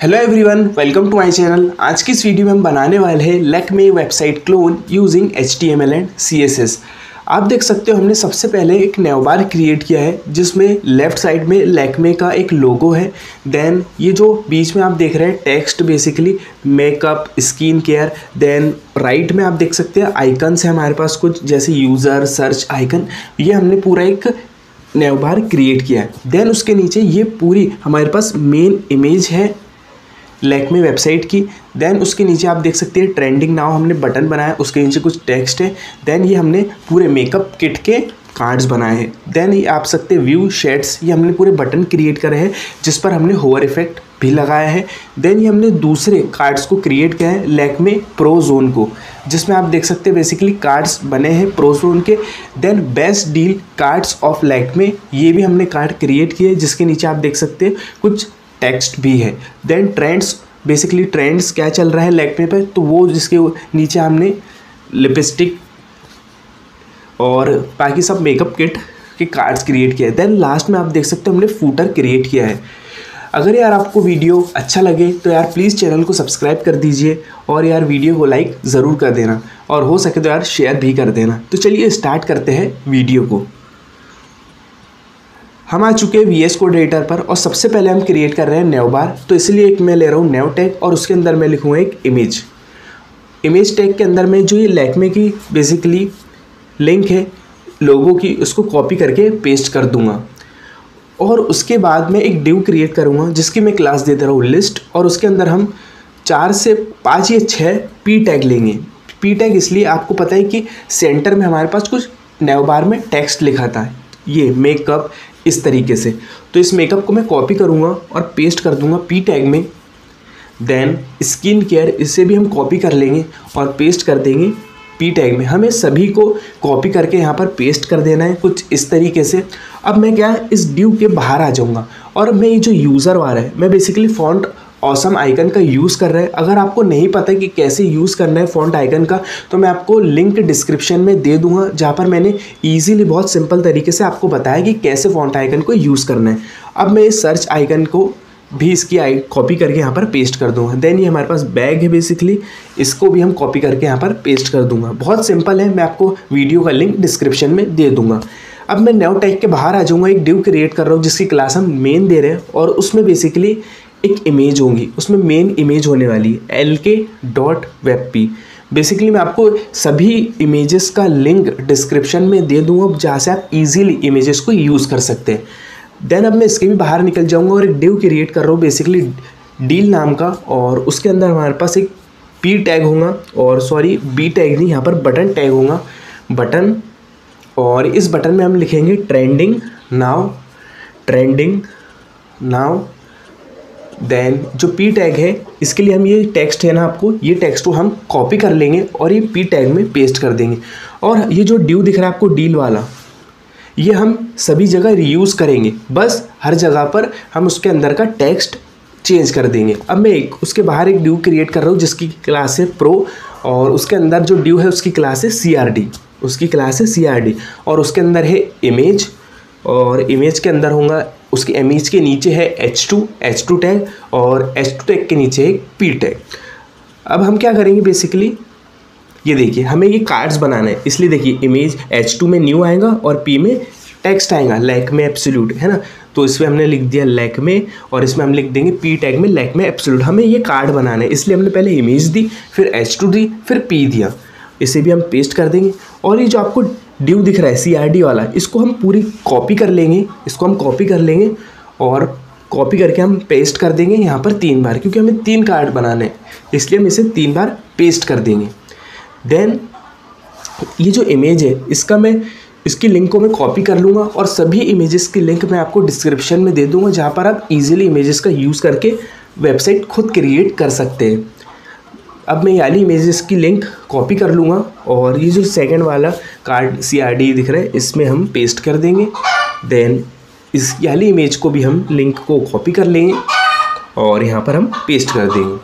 Hello everyone, welcome to my channel. आज की इस वीडियो में हम बनाने वाले हैं Lakme website clone using HTML and CSS। आप देख सकते हो हमने सबसे पहले एक नेवबार क्रिएट किया है जिसमें लेफ्ट साइड में लैक्मे का एक लोगो है। देन ये जो बीच में आप देख रहे हैं text basically makeup skin care. Then right में आप देख सकते हैं आइकन्स है हमारे पास कुछ जैसे यूज़र सर्च आइकन। ये हमने पूरा एक नेवबार क्रिएट किया है। देन उसके नीचे ये पूरी हमारे पास मेन इमेज है लैक्मे वेबसाइट की। देन उसके नीचे आप देख सकते हैं ट्रेंडिंग नाउ हमने बटन बनाया, उसके नीचे कुछ टेक्स्ट है। देन ये हमने पूरे मेकअप किट के कार्ड्स बनाए हैं। देन ये आप सकते व्यू शेड्स, ये हमने पूरे बटन क्रिएट करे हैं जिस पर हमने होवर इफेक्ट भी लगाया है। देन ये हमने दूसरे कार्ड्स को क्रिएट किया है लैक्मे प्रो जोन को, जिसमें आप देख सकते हैं बेसिकली कार्ड्स बने हैं प्रो जोन के। Then best deal cards of Lakme, ये भी हमने कार्ड क्रिएट किए जिसके नीचे आप देख सकते हैं कुछ टेक्स्ट भी है। देन ट्रेंड्स, बेसिकली ट्रेंड्स क्या चल रहा है लैक्मे पे, तो वो जिसके नीचे हमने लिपस्टिक और बाकी सब मेकअप किट के कार्ड्स क्रिएट किए हैं। देन लास्ट में आप देख सकते हो हमने फूटर क्रिएट किया है। अगर यार आपको वीडियो अच्छा लगे तो यार प्लीज़ चैनल को सब्सक्राइब कर दीजिए और यार वीडियो को लाइक ज़रूर कर देना और हो सके तो यार शेयर भी कर देना। तो चलिए स्टार्ट करते हैं वीडियो को। हम आ चुके हैं VS कोड एडिटर पर और सबसे पहले हम क्रिएट कर रहे हैं नेवबार। तो इसलिए एक मैं ले रहा हूँ नेव टैग और उसके अंदर मैं लिखूँगा एक इमेज टैग के अंदर में जो ये लैक्मे की बेसिकली लिंक है लोगो की, उसको कॉपी करके पेस्ट कर दूंगा। और उसके बाद मैं एक डिव क्रिएट करूँगा जिसकी मैं क्लास दे दे रहा हूँ लिस्ट, और उसके अंदर हम 4 से 5 या 6 पी टैग लेंगे। पी टैग इसलिए आपको पता है कि सेंटर में हमारे पास कुछ नेवबार में टेक्स्ट लिखा था, ये मेकअप इस तरीके से। तो इस मेकअप को मैं कॉपी करूँगा और पेस्ट कर दूँगा पी टैग में। देन स्किन केयर, इसे भी हम कॉपी कर लेंगे और पेस्ट कर देंगे पी टैग में। हमें सभी को कॉपी करके यहाँ पर पेस्ट कर देना है कुछ इस तरीके से। अब मैं क्या इस डिव के बाहर आ जाऊँगा और मैं ये जो यूज़र वाला है मैं बेसिकली फॉन्ट ऑसम आइकन का यूज़ कर रहा है। अगर आपको नहीं पता कि कैसे यूज़ करना है फ़ॉन्ट आइकन का तो मैं आपको लिंक डिस्क्रिप्शन में दे दूंगा जहाँ पर मैंने इजीली बहुत सिंपल तरीके से आपको बताया कि कैसे फ़ॉन्ट आइकन को यूज़ करना है। अब मैं इस सर्च आइकन को भी इसकी कॉपी करके यहाँ पर पेस्ट कर दूँगा। देन ये हमारे पास बैग है बेसिकली, इसको भी हम कॉपी करके यहाँ पर पेस्ट कर दूँगा। बहुत सिंपल है, मैं आपको वीडियो का लिंक डिस्क्रिप्शन में दे दूँगा। अब मैं नेव टैग के बाहर आ जाऊँगा, एक डिव क्रिएट कर रहा हूँ जिसकी क्लास हम मेन दे रहे हैं और उसमें बेसिकली एक इमेज होगी, उसमें मेन इमेज होने वाली है lk.webp। बेसिकली मैं आपको सभी इमेजेस का लिंक डिस्क्रिप्शन में दे दूंगा जहाँ से आप इजीली इमेजेस को यूज़ कर सकते हैं। देन अब मैं इसके भी बाहर निकल जाऊंगा और एक डिव क्रिएट कर रहा हूँ बेसिकली डील नाम का, और उसके अंदर हमारे पास एक पी टैग होगा और सॉरी बी टैग नहीं, यहाँ पर बटन टैग होगा बटन। और इस बटन में हम लिखेंगे ट्रेंडिंग नाउ। देन जो पी टैग है इसके लिए हम ये टेक्स्ट है ना, आपको ये टेक्स्ट को हम कॉपी कर लेंगे और ये पी टैग में पेस्ट कर देंगे। और ये जो डिव दिख रहा है आपको डील वाला, ये हम सभी जगह रीयूज़ करेंगे, बस हर जगह पर हम उसके अंदर का टेक्स्ट चेंज कर देंगे। अब मैं उसके बाहर एक डिव क्रिएट कर रहा हूँ जिसकी क्लास है प्रो, और उसके अंदर जो डिव है उसकी क्लास है CRD, और उसके अंदर है इमेज, और इमेज के अंदर होगा उसकी इमेज के नीचे है H2 टैग, और H2 टैग के नीचे है पी टैग। अब हम क्या करेंगे बेसिकली, ये देखिए हमें ये कार्ड्स बनाना है, इसलिए देखिए इमेज H2 में न्यू आएगा और P में टेक्स्ट आएगा लैक्मे एब्सोल्यूट, है ना। तो इसमें हमने लिख दिया लैक्मे और इसमें हम लिख देंगे पी टैग में लैक्मे एब्सोल्यूट। हमें ये कार्ड बनाना है इसलिए हमने पहले इमेज दी, फिर H2 दी, फिर P दिया। इसे भी हम पेस्ट कर देंगे। और ये जो आपको डिव दिख रहा है CRD वाला, इसको हम पूरी कॉपी कर लेंगे, और कॉपी करके हम पेस्ट कर देंगे यहाँ पर 3 बार, क्योंकि हमें 3 कार्ड बनाने हैं इसलिए हम इसे 3 बार पेस्ट कर देंगे। देन ये जो इमेज है इसकी लिंक को मैं कॉपी कर लूँगा और सभी इमेजेस की लिंक मैं आपको डिस्क्रिप्शन में दे दूँगा जहाँ पर आप इजीली इमेजेस का यूज़ करके वेबसाइट खुद क्रिएट कर सकते हैं। अब मैं ये वाली इमेजेस की लिंक कॉपी कर लूँगा और ये जो सेकंड वाला कार्ड CRD दिख रहा है इसमें हम पेस्ट कर देंगे। देन इस वाली इमेज को भी हम लिंक को कॉपी कर लेंगे और यहाँ पर हम पेस्ट कर देंगे।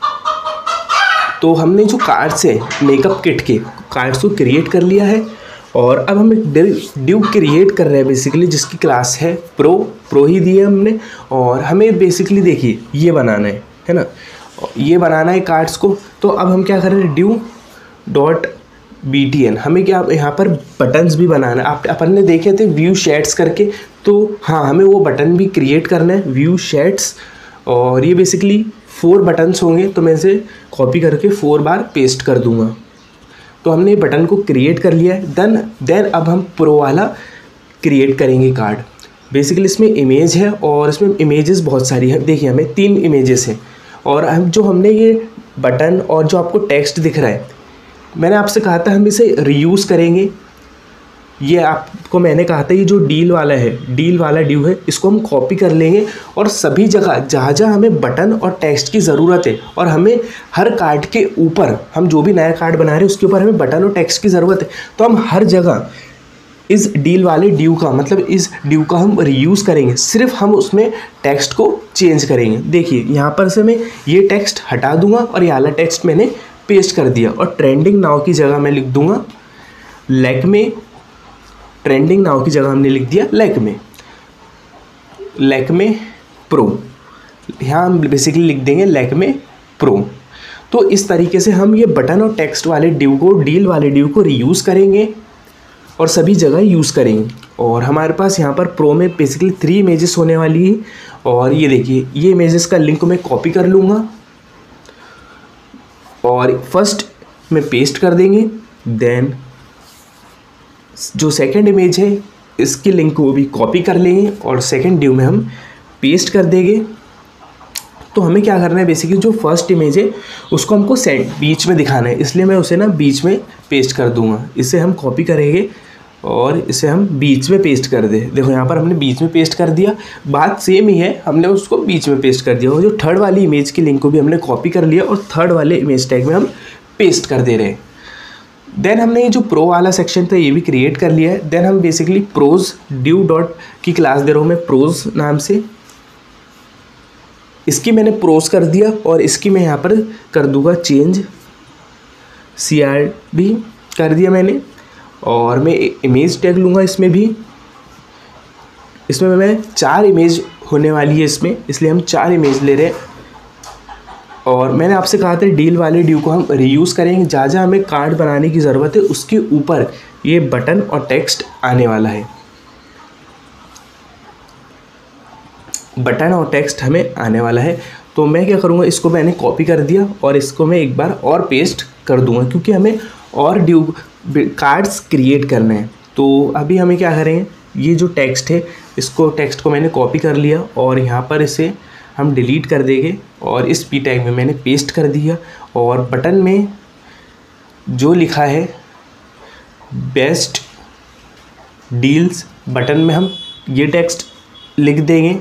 तो हमने जो कार्ड्स है मेकअप किट के कार्ड्स को क्रिएट कर लिया है और अब हम एक डिव क्रिएट कर रहे हैं बेसिकली जिसकी क्लास है प्रो ही दी है हमने। और हमें बेसिकली देखिए ये बनाना है, है ना, ये बनाना है कार्ड्स को। तो अब हम क्या कर रहे हैं, ड्यू डॉट btn, हमें क्या यहाँ पर बटन्स भी बनाना है। आप अपन ने देखे थे व्यू शेड्स करके, तो हाँ हमें वो बटन भी क्रिएट करना है, व्यू शेड्स। और ये बेसिकली 4 बटन्स होंगे, तो मैं इसे कॉपी करके 4 बार पेस्ट कर दूंगा। तो हमने बटन को क्रिएट कर लिया है। देन अब हम प्रो वाला क्रिएट करेंगे कार्ड। बेसिकली इसमें इमेज है और इसमें इमेजेस बहुत सारी हैं। देखिए हमें 3 इमेजेस हैं, और हम जो हमने ये बटन और जो आपको टेक्स्ट दिख रहा है, मैंने आपसे कहा था हम इसे रीयूज़ करेंगे। ये आपको मैंने कहा था ये जो डील वाला है, डील वाला ड्यू है, इसको हम कॉपी कर लेंगे और सभी जगह जहाँ जहाँ हमें बटन और टेक्स्ट की ज़रूरत है, और हमें हर कार्ड के ऊपर, हम जो भी नया कार्ड बना रहे हैं उसके ऊपर हमें बटन और टेक्स्ट की ज़रूरत है, तो हम हर जगह इस डील वाले ड्यू का, मतलब इस ड्यू का हम रीयूज़ करेंगे। सिर्फ हम उसमें टेक्स्ट को चेंज करेंगे। देखिए यहाँ पर से मैं ये टेक्स्ट हटा दूंगा और ये वाला टेक्स्ट मैंने पेस्ट कर दिया, और ट्रेंडिंग नाउ की जगह मैं लिख दूंगा लैक्मे। ट्रेंडिंग नाउ की जगह हमने लिख दिया लैक्मे प्रो। यहाँ हम बेसिकली लिख देंगे लैक्मे प्रो। तो इस तरीके से हम ये बटन और टेक्स्ट वाले ड्यू को, डील वाले ड्यू को रीयूज़ करेंगे और सभी जगह यूज़ करेंगे। और हमारे पास यहाँ पर प्रो में बेसिकली 3 इमेजेस होने वाली है। और ये देखिए, ये इमेजेस का लिंक मैं कॉपी कर लूँगा और फर्स्ट में पेस्ट कर देंगे। देन जो सेकंड इमेज है इसकी लिंक को भी कॉपी कर लेंगे और सेकंड ड्यू में हम पेस्ट कर देंगे। तो हमें क्या करना है, बेसिकली जो फर्स्ट इमेज है उसको हमको बीच में दिखाना है, इसलिए मैं उसे ना बीच में पेस्ट कर दूंगा। इसे हम कॉपी करेंगे और इसे हम बीच में पेस्ट कर दे। देखो यहाँ पर हमने बीच में पेस्ट कर दिया, बात सेम ही है, हमने उसको बीच में पेस्ट कर दिया। और जो थर्ड वाली इमेज की लिंक को भी हमने कॉपी कर लिया और थर्ड वाले इमेज टैग में हम पेस्ट कर दे रहे हैं। देन हमने ये जो प्रो वाला सेक्शन था ये भी क्रिएट कर लिया है। देन हम बेसिकली प्रोज ड्यू डॉट की क्लास दे रहा हूँ मैं प्रोज नाम से। इसकी मैंने प्रोज कर दिया और इसकी मैं यहाँ पर कर दूंगा चेंज, CRD कर दिया मैंने। और मैं इमेज टैग लूँगा इसमें भी। इसमें मैं 4 इमेज होने वाली है इसमें, इसलिए हम 4 इमेज ले रहे हैं। और मैंने आपसे कहा था डील वाले ड्यू को हम रीयूज़ करेंगे, जहाँ जहाँ हमें कार्ड बनाने की ज़रूरत है उसके ऊपर ये बटन और टेक्स्ट आने वाला है। बटन और टेक्स्ट हमें आने वाला है। तो मैं क्या करूँगा, इसको मैंने कॉपी कर दिया और इसको मैं एक बार और पेस्ट कर दूँगा, क्योंकि हमें और ड्यू कार्ड्स क्रिएट करने हैं। तो अभी हमें क्या करेंगे, ये जो टेक्स्ट है इसको, टेक्स्ट को मैंने कॉपी कर लिया और यहाँ पर इसे हम डिलीट कर देंगे और इस पी टैग में मैंने पेस्ट कर दिया। और बटन में जो लिखा है बेस्ट डील्स, बटन में हम ये टेक्स्ट लिख देंगे।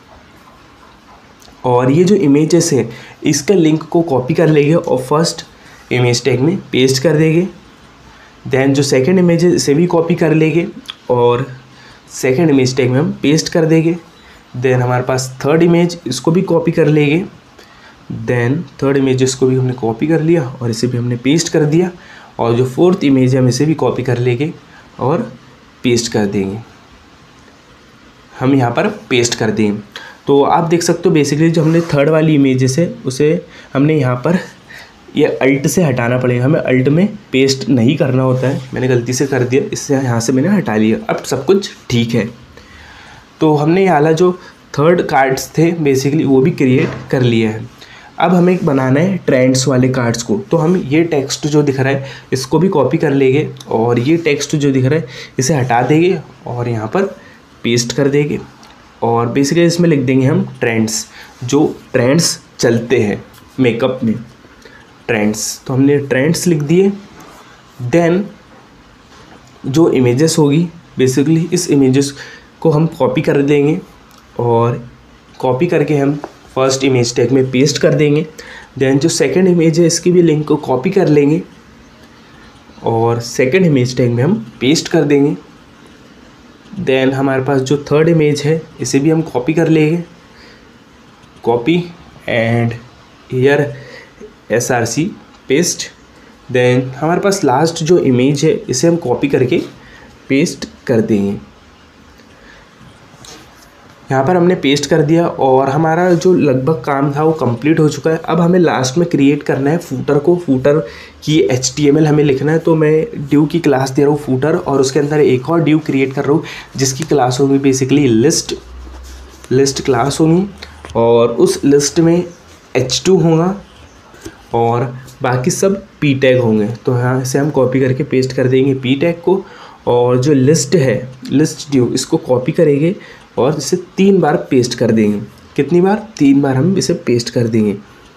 और ये जो इमेजेस है इसका लिंक को कॉपी कर लेंगे और फर्स्ट इमेज टैग में पेस्ट कर देंगे। देन जो सेकंड इमेज है इसे भी कॉपी कर लेंगे और सेकंड इमेज टैग में हम पेस्ट कर देंगे। देन हमारे पास थर्ड इमेज, इसको भी कॉपी कर लेंगे। देन थर्ड इमेज इसको भी हमने कॉपी कर लिया और इसे भी हमने पेस्ट कर दिया। और जो फोर्थ इमेज है हम इसे भी कॉपी कर लेंगे और पेस्ट कर देंगे। हम यहाँ पर पेस्ट कर देंगे। तो आप देख सकते हो बेसिकली जो हमने थर्ड वाली इमेजेस है उसे हमने यहाँ पर ये अल्ट से हटाना पड़ेगा। हमें अल्ट में पेस्ट नहीं करना होता है, मैंने गलती से कर दिया, इससे यहाँ से मैंने हटा लिया। अब सब कुछ ठीक है। तो हमने ये वाला जो थर्ड कार्ड्स थे बेसिकली वो भी क्रिएट कर लिया है। अब हमें बनाना है ट्रेंड्स वाले कार्ड्स को। तो हम ये टेक्स्ट जो दिख रहा है इसको भी कॉपी कर लेंगे और ये टेक्स्ट जो दिख रहा है इसे हटा देंगे और यहाँ पर पेस्ट कर देंगे। और बेसिकली इसमें लिख देंगे हम ट्रेंड्स, जो ट्रेंड्स चलते हैं मेकअप में, ट्रेंड्स। तो हमने ट्रेंड्स लिख दिए। देन जो इमेजेस होगी बेसिकली इस इमेजेस को हम कॉपी कर देंगे और कॉपी करके हम फर्स्ट इमेज टैग में पेस्ट कर देंगे। देन जो सेकंड इमेज है इसकी भी लिंक को कॉपी कर लेंगे और सेकंड इमेज टैग में हम पेस्ट कर देंगे। देन हमारे पास जो थर्ड इमेज है इसे भी हम कॉपी कर लेंगे, copy and here SRC paste. Then हमारे पास लास्ट जो इमेज है इसे हम कॉपी करके पेस्ट कर देंगे। यहाँ पर हमने पेस्ट कर दिया और हमारा जो लगभग काम था वो कंप्लीट हो चुका है। अब हमें लास्ट में क्रिएट करना है फूटर को। फूटर की HTML हमें लिखना है, तो मैं ड्यू की क्लास दे रहा हूँ फूटर, और उसके अंदर एक और ड्यू क्रिएट कर रहा हूँ जिसकी क्लास होगी बेसिकली लिस्ट क्लास होगी, और उस लिस्ट में h2 होगा और बाकी सब p टैग होंगे। तो यहाँ से हम कॉपी करके पेस्ट कर देंगे p टैग को, और जो लिस्ट है लिस्ट ड्यू इसको कॉपी करेंगे और इसे 3 बार पेस्ट कर देंगे। कितनी बार? 3 बार हम इसे पेस्ट कर देंगे।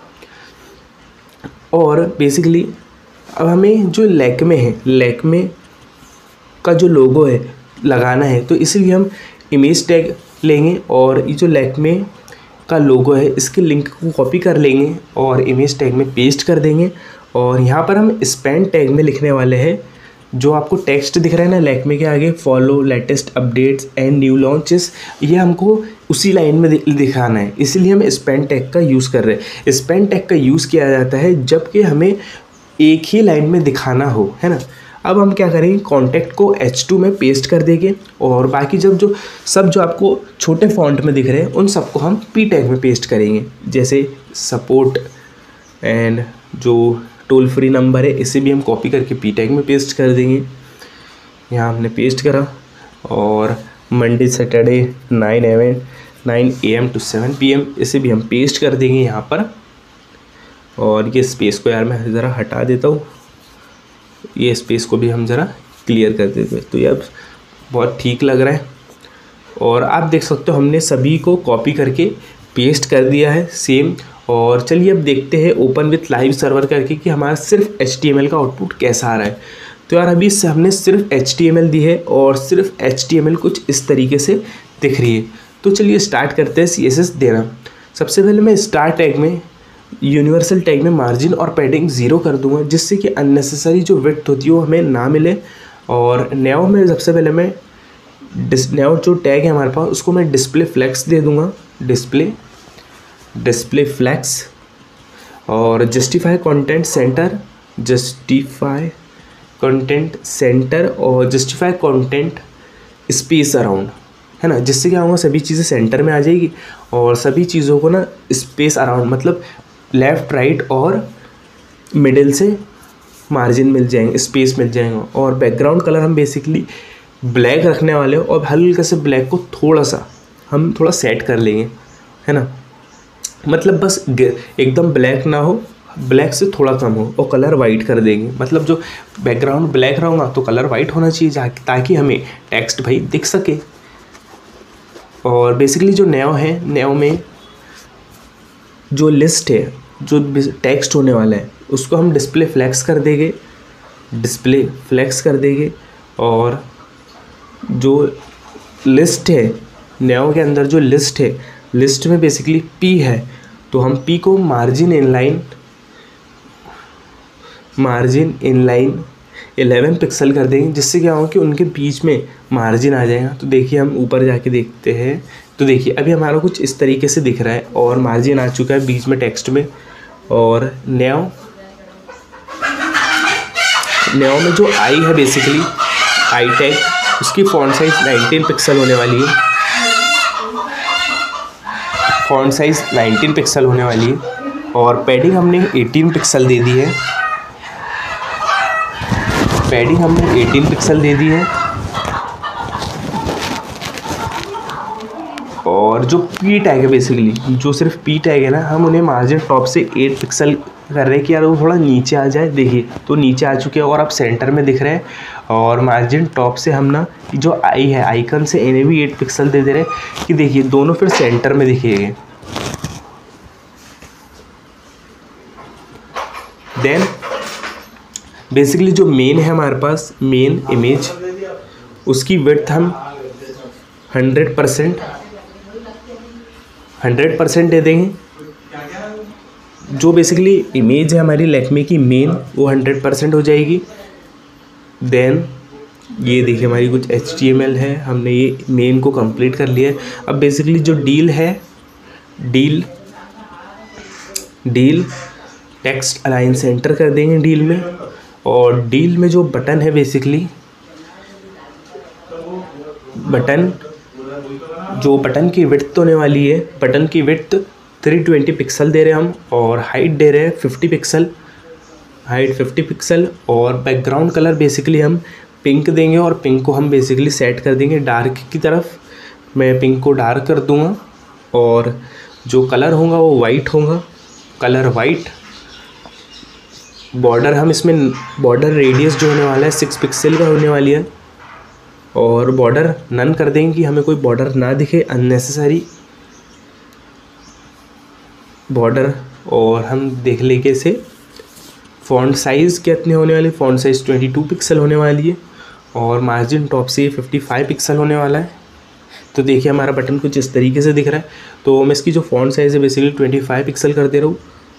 और बेसिकली अब हमें जो लैक्मे का जो लोगो है लगाना है, तो इसलिए हम इमेज टैग लेंगे और ये जो लैक्मे का लोगो है इसके लिंक को कॉपी कर लेंगे और इमेज टैग में पेस्ट कर देंगे। और यहाँ पर हम स्पेंड टैग में लिखने वाले हैं, जो आपको टेक्स्ट दिख रहा है ना लैक्मे के आगे, follow latest updates and new launches, ये हमको उसी लाइन में दिखाना है, इसलिए हम स्पेंड टैग का यूज़ कर रहे हैं। स्पेंड टैग का यूज़ किया जाता है जबकि हमें एक ही लाइन में दिखाना हो, है ना। अब हम क्या करेंगे, कॉन्टैक्ट को H2 में पेस्ट कर देंगे और बाकी जो आपको छोटे फॉन्ट में दिख रहे हैं उन सबको हम p टैग में पेस्ट करेंगे। जैसे सपोर्ट एंड जो टोल फ्री नंबर है इसे भी हम कॉपी करके p टैग में पेस्ट कर देंगे। यहाँ हमने पेस्ट करा, और Monday Saturday 9 AM to 7 PM इसे भी हम पेस्ट कर देंगे यहाँ पर। और ये स्पेस को यार मैं ज़रा हटा देता हूँ, ये स्पेस को भी हम ज़रा क्लियर कर देते हैं, तो ये अब बहुत ठीक लग रहा है। और आप देख सकते हो हमने सभी को कॉपी करके पेस्ट कर दिया है सेम। और चलिए अब देखते हैं ओपन विथ लाइव सर्वर करके कि हमारा सिर्फ HTML का आउटपुट कैसा आ रहा है। तो यार अभी हमने सिर्फ HTML दी है और सिर्फ HTML कुछ इस तरीके से दिख रही है। तो चलिए स्टार्ट करते हैं CSS देना। सबसे पहले मैं स्टार टैग में यूनिवर्सल टैग में मार्जिन और पैडिंग 0 कर दूंगा, जिससे कि अननेसेसरी जो विड्थ होती है वो हमें ना मिले। और नेव में सबसे पहले मैं नेव जो टैग है हमारे पास उसको मैं डिस्प्ले फ्लेक्स दे दूंगा, डिस्प्ले फ्लेक्स। और जस्टिफाई कंटेंट सेंटर और जस्टिफाई कंटेंट स्पेस अराउंड, है ना, जिससे क्या होगा सभी चीज़ें सेंटर में आ जाएगी और सभी चीज़ों को ना स्पेस अराउंड मतलब लेफ़्ट राइट और मिडिल से मार्जिन मिल जाएंगे, स्पेस मिल जाएगा। और बैकग्राउंड कलर हम बेसिकली ब्लैक रखने वाले हो और हल्का से ब्लैक को थोड़ा सेट कर लेंगे, है ना, मतलब बस एकदम ब्लैक ना हो, ब्लैक से थोड़ा कम हो, और कलर वाइट कर देंगे। मतलब जो बैकग्राउंड ब्लैक रहेगा तो कलर वाइट होना चाहिए ताकि हमें टेक्स्ट भाई दिख सके। और बेसिकली जो नेव है, नेव में जो लिस्ट है, जो टेक्स्ट होने वाला है उसको हम डिस्प्ले फ्लेक्स कर देंगे। और जो लिस्ट है नेव के अंदर, जो लिस्ट है, लिस्ट में बेसिकली p है, तो हम p को मार्जिन इनलाइन 11 पिक्सल कर देंगे, जिससे क्या होगा कि उनके बीच में मार्जिन आ जाएगा। तो देखिए हम ऊपर जाके देखते हैं, तो देखिए अभी हमारा कुछ इस तरीके से दिख रहा है और मार्जिन आ चुका है बीच में टेक्स्ट में। और नेव में जो आई है बेसिकली आई टैग, उसकी फॉन्ट साइज 19 पिक्सल होने वाली है, और पैडिंग हमने 18 पिक्सल दे दी है, और जो p टैग है बेसिकली, जो सिर्फ p टैग है ना, हम उन्हें मार्जिन टॉप से 8 पिक्सल कर रहे हैं कि यार वो थोड़ा नीचे आ जाए। देखिए तो नीचे आ चुके हैं और अब सेंटर में दिख रहे हैं। और मार्जिन टॉप से हम ना जो आई है आइकन से इन्हें भी 8 पिक्सल दे रहे हैं कि देखिए दोनों फिर सेंटर में दिखेंगे। देन बेसिकली जो मेन है हमारे पास, मेन इमेज, उसकी विड्थ हम 100% दे देंगे। जो बेसिकली इमेज है हमारी लैक्मे की मेन, वो 100% हो जाएगी। देन ये देखिए हमारी कुछ HTML है, हमने ये मेन को कंप्लीट कर लिया है। अब बेसिकली जो डील है, डील टेक्स्ट अलाइन सेंटर कर देंगे डील में। और डील में जो बटन है बेसिकली, बटन जो बटन की विड्थ होने वाली है, बटन की विड्थ 320 पिक्सल दे रहे हैं हम, और हाइट दे रहे हैं 50 पिक्सल, हाइट 50 पिक्सल। और बैकग्राउंड कलर बेसिकली हम पिंक देंगे, और पिंक को हम बेसिकली सेट कर देंगे डार्क की तरफ। मैं पिंक को डार्क कर दूंगा, और जो कलर होगा वो वाइट होगा, कलर वाइट। बॉर्डर हम इसमें, बॉर्डर रेडियस जो होने वाला है 6 पिक्सल का होने वाली है, और बॉर्डर नन कर देंगे कि हमें कोई बॉर्डर ना दिखे अननेसेसरी बॉर्डर। और हम देख लेंगे इसे फ़ॉन्ट साइज़ कितने होने वाले, फ़ॉन्ट साइज़ 22 पिक्सल होने वाली है, और मार्जिन टॉप से 55 पिक्सल होने वाला है। तो देखिए हमारा बटन कुछ इस तरीके से दिख रहा है। तो मैं इसकी जो फ़ॉन्ट साइज़ है बेसिकली 25 पिक्सल कर दे रहा हूँ,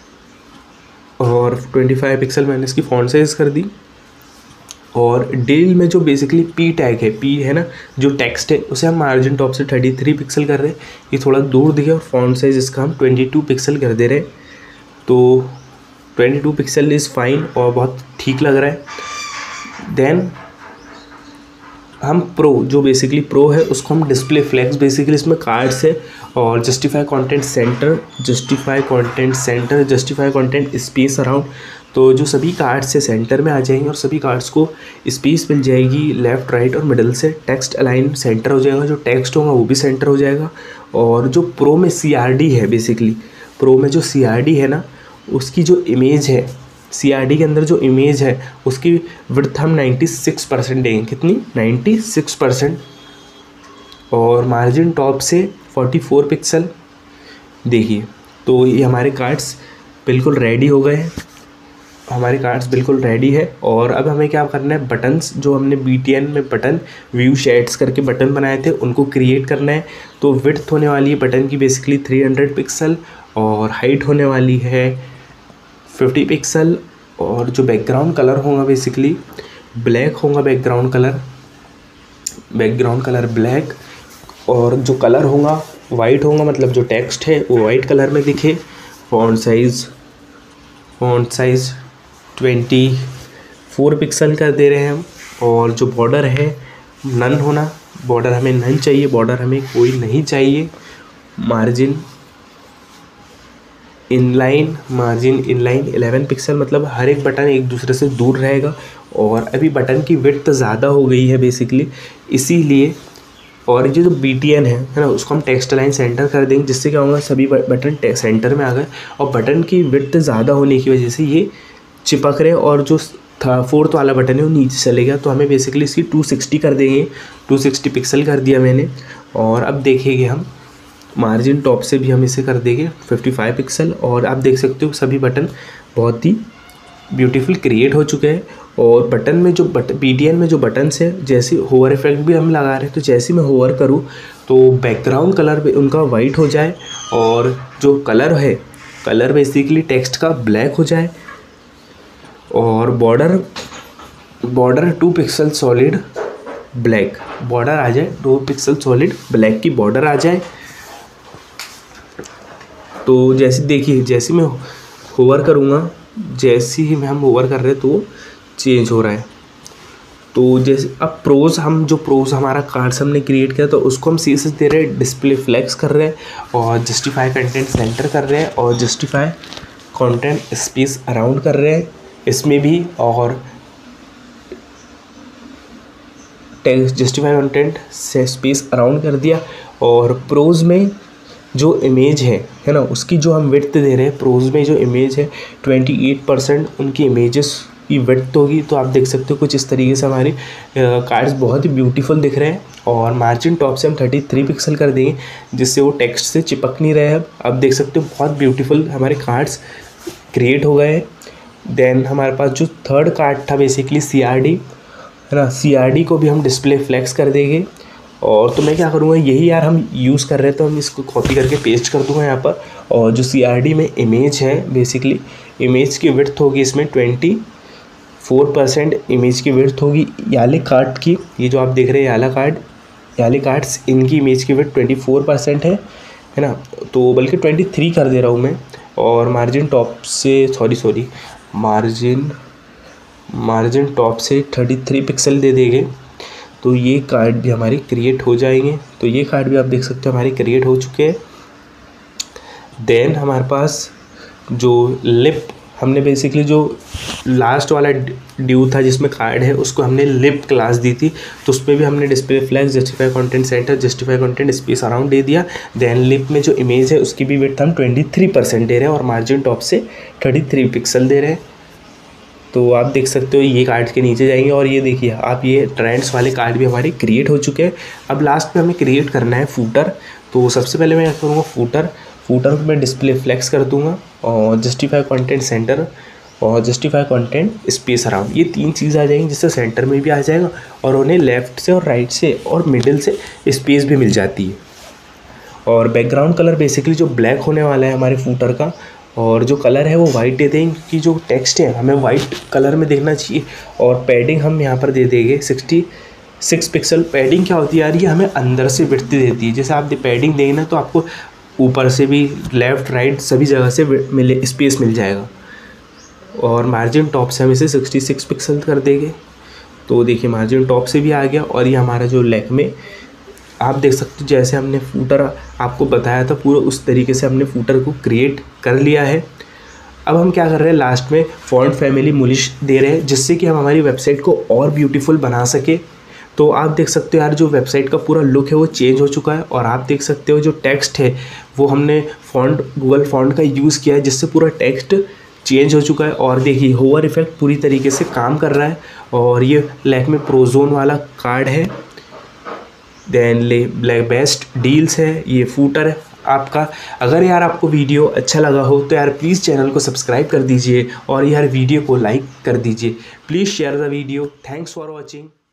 और 25 पिक्सल मैंने इसकी फ़ॉन्ट साइज़ कर दी। और डिल में जो बेसिकली पी टैग है, पी है ना जो टेक्स्ट है, उसे हम मार्जिन टॉप से 33 पिक्सल कर रहे हैं, ये थोड़ा दूर दिखे, और फ़ॉन्ट साइज़ इसका हम 22 पिक्सल कर दे रहे हैं। तो 22 पिक्सल इज़ फाइन और बहुत ठीक लग रहा है। देन हम प्रो, जो बेसिकली प्रो है उसको हम डिस्प्ले फ्लेक्स, बेसिकली इसमें कार्ड्स है, और justify content centre, justify content centre, justify content space around. तो जो सभी कार्ड्स से सेंटर में आ जाएंगे, और सभी कार्ड्स को स्पेस मिल जाएगी लेफ़्ट राइट और मिडल से। टेक्स्ट अलाइन सेंटर हो जाएगा, जो टेक्स्ट होगा वो भी सेंटर हो जाएगा। और जो प्रो में CRD है, बेसिकली प्रो में जो CRD है ना, उसकी जो इमेज है, CRD के अंदर जो इमेज है उसकी विड्थ हम 96% देंगे। कितनी? 96%। और मार्जिन टॉप से 44 पिक्सल। देखिए तो ये हमारे कार्ड्स बिल्कुल रेडी हो गए हैं, हमारे कार्ड्स बिल्कुल रेडी है। और अब हमें क्या करना है, बटन्स जो हमने BTN में बटन व्यू शेड्स करके बटन बनाए थे उनको क्रिएट करना है। तो विड्थ होने वाली है बटन की बेसिकली 300 पिक्सल, और हाइट होने वाली है 50 पिक्सल। और जो बैकग्राउंड कलर होगा बेसिकली ब्लैक होगा, बैकग्राउंड कलर ब्लैक। और जो कलर होगा वाइट होगा, मतलब जो टेक्स्ट है वो वाइट कलर में दिखे। फ़ॉन्ट साइज़ 24 पिक्सल कर दे रहे हैं हम। और जो बॉर्डर है नन होना, बॉर्डर हमें नन चाहिए, बॉर्डर हमें कोई नहीं चाहिए। मार्जिन इनलाइन 11 पिक्सल, मतलब हर एक बटन एक दूसरे से दूर रहेगा। और अभी बटन की विड्थ ज़्यादा हो गई है बेसिकली, इसीलिए। और ये जो BTN है ना, उसको हम टेक्स्ट लाइन सेंटर कर देंगे, जिससे क्या होगा सभी बटन सेंटर में आ गए। और बटन की विड्थ ज़्यादा होने की वजह से ये चिपक रहे, और जो 4th वाला बटन है वो नीचे चले गया। तो हमें बेसिकली इसकी 260 कर देंगे, 260 पिक्सल कर दिया मैंने। और अब देखेंगे हम मार्जिन टॉप से भी हम इसे कर देंगे 55 पिक्सल। और आप देख सकते हो सभी बटन बहुत ही ब्यूटीफुल क्रिएट हो चुके हैं। और बटन में जो BTN में जो बटन्स है, जैसे होवर इफेक्ट भी हम लगा रहे हैं, तो जैसे मैं होवर करूँ तो बैकग्राउंड कलर भी उनका वाइट हो जाए, और जो कलर है, कलर बेसिकली टेक्स्ट का ब्लैक हो जाए। और border 2 pixel solid black border आ जाए, 2 पिक्सल सॉलिड ब्लैक की बॉर्डर आ जाए। तो जैसे देखिए, जैसे मैं होवर करूँगा, जैसे ही हम होवर कर रहे हैं तो चेंज हो रहा है। तो जैसे अब प्रोज, हम जो प्रोज हमारा कार्ड्स हमने क्रिएट किया तो उसको हम CSS दे रहे हैं, डिस्प्ले फ्लेक्स कर रहे हैं, और जस्टिफाई कंटेंट सेंटर कर रहे हैं, और जस्टिफाई कंटेंट स्पेस अराउंड कर रहे हैं इसमें भी। और जस्टिफाई कंटेंट से स्पेस अराउंड कर दिया। और प्रोज में जो इमेज है ना, उसकी जो हम विड्थ दे रहे हैं, प्रोज में जो इमेज है 28% उनकी इमेजेस की विड्थ होगी। तो आप देख सकते हो कुछ इस तरीके से हमारे कार्ड्स बहुत ही ब्यूटीफुल दिख रहे हैं। और मार्जिन टॉप से हम 33 पिक्सल कर देंगे, जिससे वो टेक्स्ट से चिपक नहीं रहे हैं। अब देख सकते हो बहुत ब्यूटीफुल हमारे कार्ड्स क्रिएट हो गए हैं। देन हमारे पास जो 3rd कार्ड था बेसिकली CRD है ना, CRD को भी हम डिस्प्ले फ्लेक्स कर देंगे। और तो मैं क्या करूँगा, यही यार हम यूज़ कर रहे हैं तो हम इसको कॉपी करके पेस्ट कर दूँगा यहाँ पर। और जो CRD में इमेज है, बेसिकली इमेज की विड्थ होगी इसमें 24% इमेज की विड्थ होगी याले कार्ड की। ये जो आप देख रहे हैं याले कार्ड्स, इनकी इमेज की विड्थ 24% है ना। तो बल्कि 23 कर दे रहा हूँ मैं। और मार्जिन टॉप से मार्जिन टॉप से 33 पिक्सल दे देंगे। तो ये कार्ड भी हमारे क्रिएट हो जाएंगे। तो ये कार्ड भी आप देख सकते हो हमारे क्रिएट हो चुके हैं। देन हमारे पास जो लिप, हमने बेसिकली जो लास्ट वाला ड्यू था जिसमें कार्ड है उसको हमने लिप क्लास दी थी, तो उस पर भी हमने display flex, justify content centre, justify content space around दे दिया। देन लिप में जो इमेज है उसकी भी विड्थ हम 23% दे रहे हैं और मार्जिन टॉप से 33 पिक्सल दे रहे हैं। तो आप देख सकते हो ये कार्ड के नीचे जाएंगे और ये देखिए आप, ये ट्रेंड्स वाले कार्ड भी हमारे क्रिएट हो चुके हैं। अब लास्ट में हमें क्रिएट करना है फूटर। तो सबसे पहले मैं क्या करूँगा, फूटर को मैं डिस्प्ले फ्लेक्स कर दूंगा और जस्टिफाई कंटेंट सेंटर और जस्टिफाई कंटेंट स्पेस अराउंड, ये 3 चीज़ आ जाएंगी जिससे सेंटर में भी आ जाएगा और उन्हें लेफ़्ट से और राइट से और मिडिल से स्पेस भी मिल जाती है। और बैकग्राउंड कलर बेसिकली जो ब्लैक होने वाला है हमारे फूटर का, और जो कलर है वो वाइट दे देंगे कि जो टेक्स्ट है हमें वाइट कलर में देखना चाहिए। और पैडिंग हम यहाँ पर दे देंगे 66 पिक्सल। पैडिंग क्या होती है यार, ये हमें अंदर से विड्थ देती है। जैसे आप पैडिंग देंगे ना तो आपको ऊपर से भी लेफ़्ट राइट सभी जगह से स्पेस मिल जाएगा। और मार्जिन टॉप से हम इसे 66 पिक्सल कर देंगे। तो देखिए मार्जिन टॉप से भी आ गया। और ये हमारा जो लैक्मे, आप देख सकते हो जैसे हमने फूटर आपको बताया था पूरा उस तरीके से हमने फूटर को क्रिएट कर लिया है। अब हम क्या कर रहे हैं, लास्ट में फॉन्ट फैमिली मुलिश दे रहे हैं जिससे कि हम हमारी वेबसाइट को और ब्यूटीफुल बना सके। तो आप देख सकते हो यार जो वेबसाइट का पूरा लुक है वो चेंज हो चुका है। और आप देख सकते हो जो टेक्स्ट है वो हमने गूगल फॉन्ट का यूज़ किया है जिससे पूरा टेक्स्ट चेंज हो चुका है। और देखिए होवर इफेक्ट पूरी तरीके से काम कर रहा है। और ये लैक्मे प्रोजोन वाला कार्ड है। देन ब्लैक बेस्ट डील्स है, ये फूटर है आपका। अगर यार आपको वीडियो अच्छा लगा हो तो यार प्लीज़ चैनल को सब्सक्राइब कर दीजिए और यार वीडियो को लाइक कर दीजिए। Please share the video. Thanks for watching.